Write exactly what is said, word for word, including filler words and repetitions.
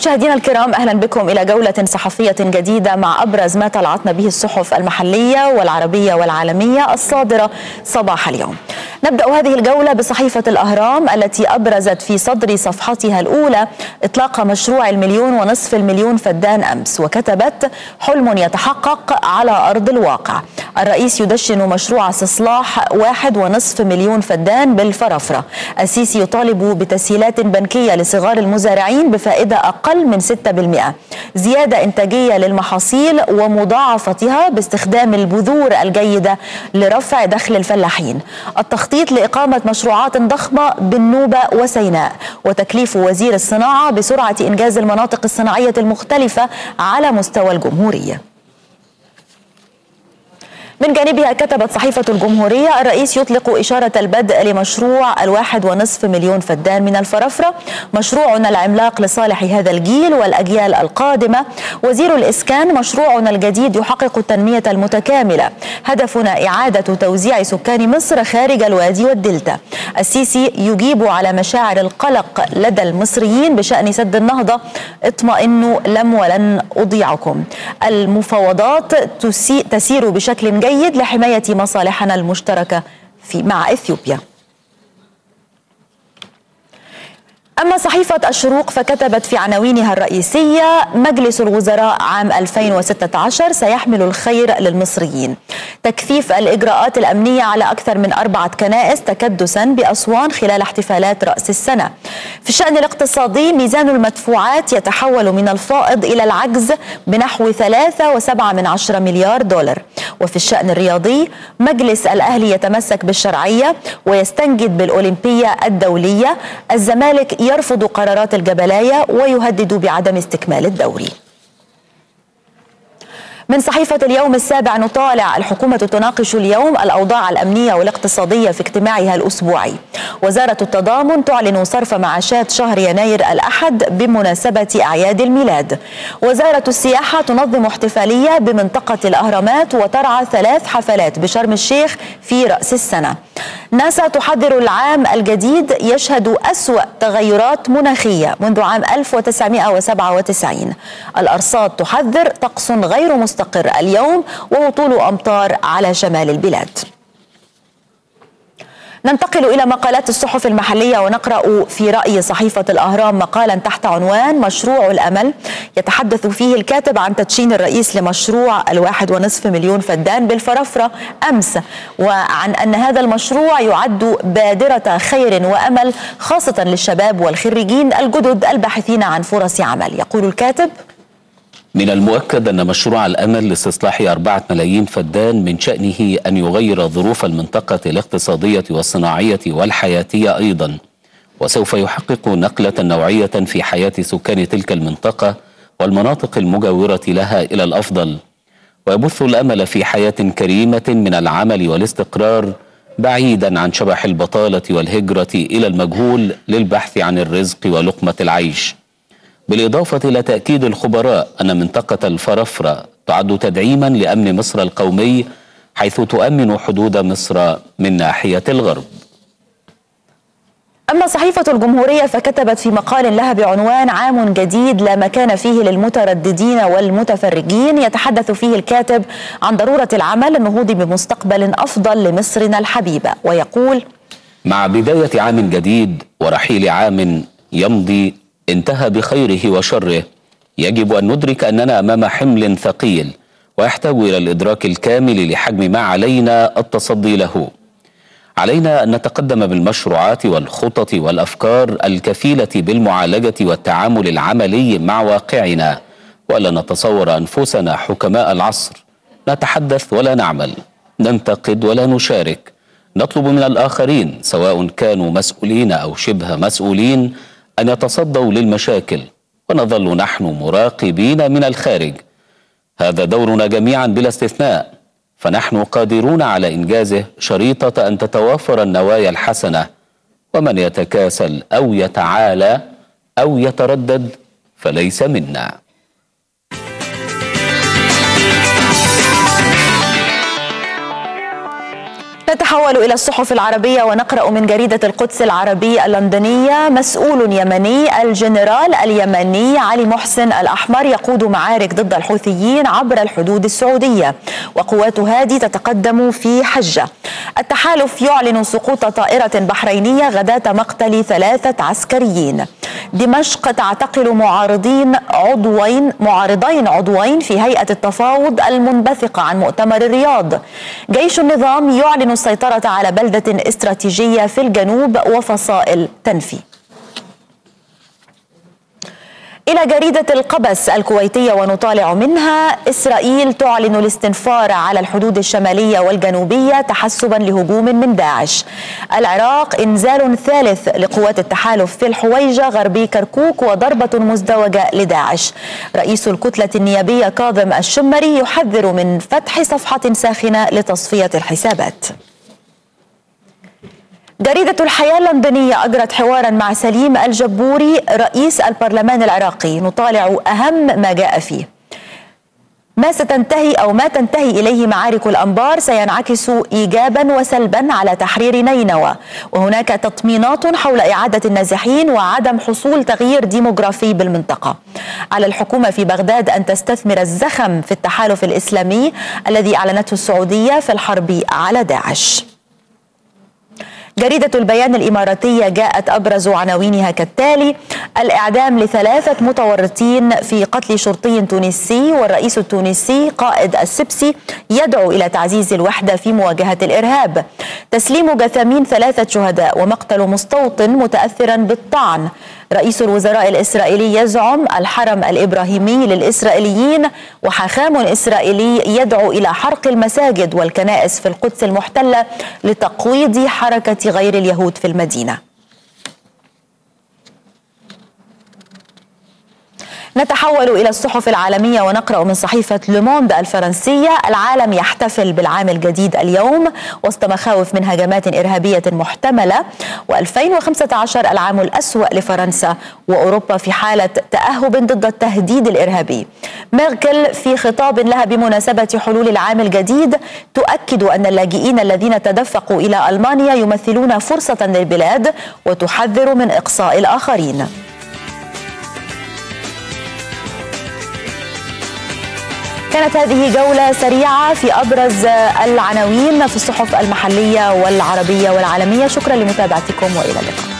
مشاهدينا الكرام، أهلا بكم إلى جولة صحفية جديدة مع أبرز ما طلعتنا به الصحف المحلية والعربية والعالمية الصادرة صباح اليوم. نبدأ هذه الجولة بصحيفة الأهرام التي أبرزت في صدر صفحتها الأولى إطلاق مشروع المليون ونصف المليون فدان أمس، وكتبت: حلم يتحقق على أرض الواقع. الرئيس يدشن مشروع استصلاح واحد ونصف مليون فدان بالفرافرة. السيسي يطالب بتسهيلات بنكية لصغار المزارعين بفائدة أقل من ستة بالمئة. زيادة إنتاجية للمحاصيل ومضاعفتها باستخدام البذور الجيدة لرفع دخل الفلاحين. التخطيط لإقامة مشروعات ضخمة بالنوبة وسيناء. وتكليف وزير الصناعة بسرعة إنجاز المناطق الصناعية المختلفة على مستوى الجمهورية. من جانبها كتبت صحيفة الجمهورية: الرئيس يطلق إشارة البدء لمشروع الواحد ونصف مليون فدان من الفرافرة، مشروعنا العملاق لصالح هذا الجيل والأجيال القادمة. وزير الإسكان: مشروعنا الجديد يحقق التنمية المتكاملة، هدفنا إعادة توزيع سكان مصر خارج الوادي والدلتا. السيسي يجيب على مشاعر القلق لدى المصريين بشأن سد النهضة: اطمئنوا لم ولن أضيعكم. المفاوضات تسير بشكل جيد لحماية مصالحنا المشتركة في مع إثيوبيا. أما صحيفة الشروق فكتبت في عناوينها الرئيسية: مجلس الوزراء عام ألفين وستة عشر سيحمل الخير للمصريين. تكثيف الإجراءات الأمنية على أكثر من أربعة كنائس تكدسا بأسوان خلال احتفالات رأس السنة. في الشأن الاقتصادي: ميزان المدفوعات يتحول من الفائض إلى العجز بنحو ثلاثة وسبعة من عشرة مليار دولار. وفي الشأن الرياضي: مجلس الأهلي يتمسك بالشرعية ويستنجد بالأولمبية الدولية. الزمالك يرفض قرارات الجبلاية ويهدد بعدم استكمال الدوري. من صحيفة اليوم السابع نطالع: الحكومة تناقش اليوم الأوضاع الأمنية والاقتصادية في اجتماعها الأسبوعي. وزارة التضامن تعلن صرف معاشات شهر يناير الأحد بمناسبة أعياد الميلاد. وزارة السياحة تنظم احتفالية بمنطقة الأهرامات وترعى ثلاث حفلات بشرم الشيخ في رأس السنة. ناسا تحذر العام الجديد يشهد أسوأ تغيرات مناخية منذ عام ألف وتسعمئة وسبعة وتسعين. الأرصاد تحذر طقس غير مستقر اليوم وهطول أمطار على شمال البلاد. ننتقل إلى مقالات الصحف المحلية ونقرأ في رأي صحيفة الأهرام مقالا تحت عنوان: مشروع الأمل. يتحدث فيه الكاتب عن تدشين الرئيس لمشروع الواحد ونصف مليون فدان بالفرافرة أمس، وعن أن هذا المشروع يعد بادرة خير وأمل خاصة للشباب والخريجين الجدد الباحثين عن فرص عمل. يقول الكاتب: من المؤكد أن مشروع الأمل لاستصلاح أربعة ملايين فدان من شأنه أن يغير ظروف المنطقة الاقتصادية والصناعية والحياتية أيضا، وسوف يحقق نقلة نوعية في حياة سكان تلك المنطقة والمناطق المجاورة لها إلى الأفضل، ويبث الأمل في حياة كريمة من العمل والاستقرار بعيدا عن شبح البطالة والهجرة إلى المجهول للبحث عن الرزق ولقمة العيش. بالإضافة إلى تأكيد الخبراء أن منطقة الفرافرة تعد تدعيما لأمن مصر القومي، حيث تؤمن حدود مصر من ناحية الغرب. أما صحيفة الجمهورية فكتبت في مقال لها بعنوان: عام جديد لا مكان فيه للمترددين والمتفرجين. يتحدث فيه الكاتب عن ضرورة العمل للنهوض بمستقبل أفضل لمصرنا الحبيبة، ويقول: مع بداية عام جديد ورحيل عام يمضي انتهى بخيره وشره، يجب أن ندرك أننا أمام حمل ثقيل ويحتاج إلى الإدراك الكامل لحجم ما علينا التصدي له. علينا أن نتقدم بالمشروعات والخطط والأفكار الكفيلة بالمعالجة والتعامل العملي مع واقعنا، ولا نتصور أنفسنا حكماء العصر، نتحدث ولا نعمل، ننتقد ولا نشارك، نطلب من الآخرين سواء كانوا مسؤولين أو شبه مسؤولين أن يتصدوا للمشاكل، ونظل نحن مراقبين من الخارج. هذا دورنا جميعا بلا استثناء، فنحن قادرون على إنجازه شريطة أن تتوافر النوايا الحسنة، ومن يتكاسل أو يتعالى أو يتردد فليس منا. نتحدث نتحول إلى الصحف العربية ونقرأ من جريدة القدس العربي اللندنية: مسؤول يمني: الجنرال اليمني علي محسن الأحمر يقود معارك ضد الحوثيين عبر الحدود السعودية، وقوات هادي تتقدم في حجة. التحالف يعلن سقوط طائرة بحرينية غداة مقتل ثلاثة عسكريين. دمشق تعتقل معارضين عضوين معارضين عضوين في هيئة التفاوض المنبثقة عن مؤتمر الرياض. جيش النظام يعلن السيطرة على بلدة استراتيجية في الجنوب وفصائل تنفي. إلى جريدة القبس الكويتية ونطالع منها: إسرائيل تعلن الاستنفار على الحدود الشمالية والجنوبية تحسبا لهجوم من داعش. العراق: إنزال ثالث لقوات التحالف في الحويجة غربي كركوك وضربة مزدوجة لداعش. رئيس الكتلة النيابية كاظم الشمري يحذر من فتح صفحة ساخنة لتصفية الحسابات. جريدة الحياة اللندنية أجرت حوارا مع سليم الجبوري رئيس البرلمان العراقي، نطالع أهم ما جاء فيه. ما ستنتهي أو ما تنتهي إليه معارك الأنبار سينعكس إيجابا وسلبا على تحرير نينوى، وهناك تطمينات حول إعادة النازحين وعدم حصول تغيير ديموغرافي بالمنطقة. على الحكومة في بغداد أن تستثمر الزخم في التحالف الإسلامي الذي أعلنته السعودية في الحرب على داعش. جريدة البيان الإماراتية جاءت أبرز عناوينها كالتالي: الإعدام لثلاثة متورطين في قتل شرطي تونسي، والرئيس التونسي قائد السبسي يدعو إلى تعزيز الوحدة في مواجهة الإرهاب. تسليم جثامين ثلاثة شهداء ومقتل مستوطن متأثرا بالطعن. رئيس الوزراء الإسرائيلي يزعم الحرم الإبراهيمي للإسرائيليين، وحاخام إسرائيلي يدعو إلى حرق المساجد والكنائس في القدس المحتلة لتقويض حركة غير اليهود في المدينة. نتحول إلى الصحف العالمية ونقرأ من صحيفة لوموند الفرنسية: العالم يحتفل بالعام الجديد اليوم وسط مخاوف من هجمات إرهابية محتملة، وألفين وخمسة عشر العام الأسوأ لفرنسا، وأوروبا في حالة تأهب ضد التهديد الإرهابي. ميركل في خطاب لها بمناسبة حلول العام الجديد تؤكد أن اللاجئين الذين تدفقوا إلى ألمانيا يمثلون فرصة للبلاد، وتحذر من إقصاء الآخرين. كانت هذه جولة سريعة في أبرز العناوين في الصحف المحلية والعربية والعالمية. شكرا لمتابعتكم وإلى اللقاء.